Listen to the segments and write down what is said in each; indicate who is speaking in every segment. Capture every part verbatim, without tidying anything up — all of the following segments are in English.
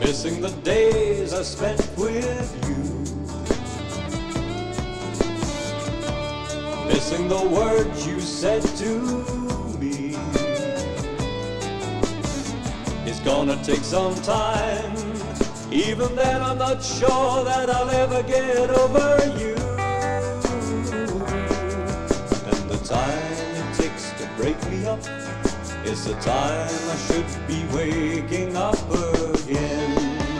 Speaker 1: missing the days I spent with you, missing the words you said to me. It's gonna take some time, even then I'm not sure that I'll ever get over you. And the time it takes to break me up is the time I should be waking up again.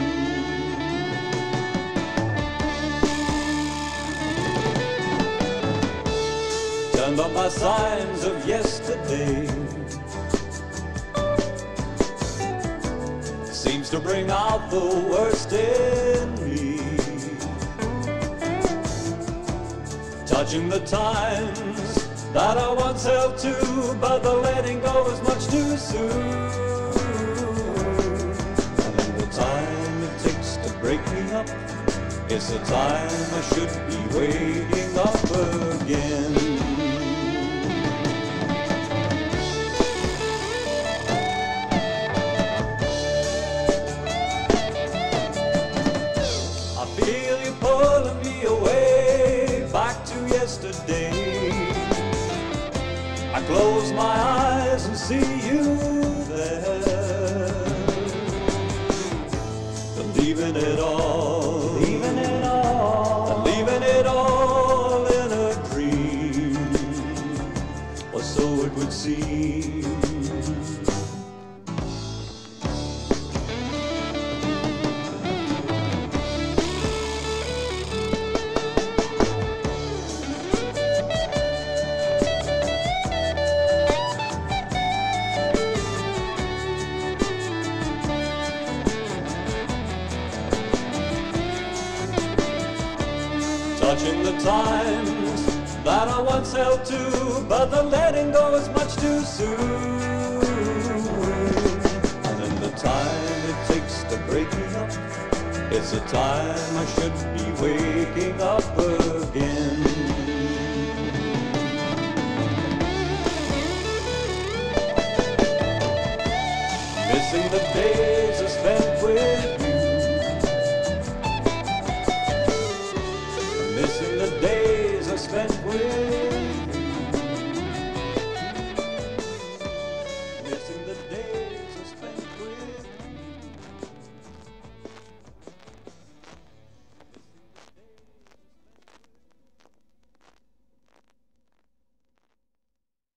Speaker 1: Turned on my signs of yesterday, seems to bring out the worst in me. Touching the times that I once held to, but the letting go was much too soon. And in the time it takes to break me up, it's the time I should be waking up again. I feel you pulling me away back to yesterday. I close my eyes and see you there, believing it all, leaving it all, leaving it all in a dream, or so it would seem. Touching the times that I once held to, but the letting go is much too soon. And in the time it takes to break me up, it's the time I should be waking up again. Missing the day